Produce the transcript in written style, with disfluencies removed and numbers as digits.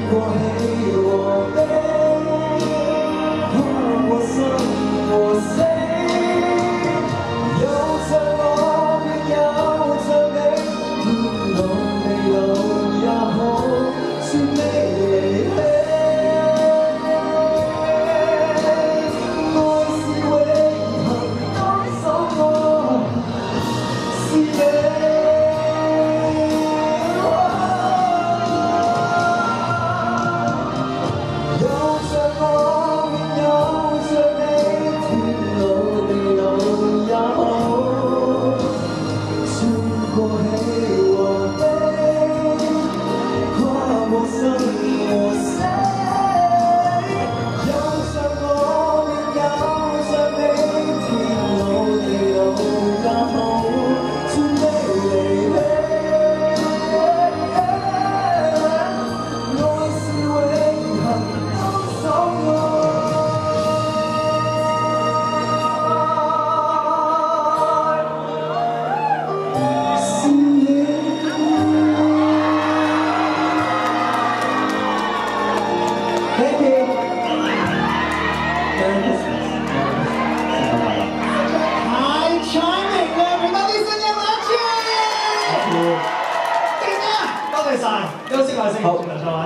我黑我悲，我生我死，有着我便有着你，天路未路也好，算你離棄。愛是永恆當守我，是你。 我生我死，有着我便有着你，天路地路也好，算你離棄。愛是永恆當守我。 Thank you. Merry Christmas. High chiming, everybody sing it loud! 多謝晒，休息下先。好。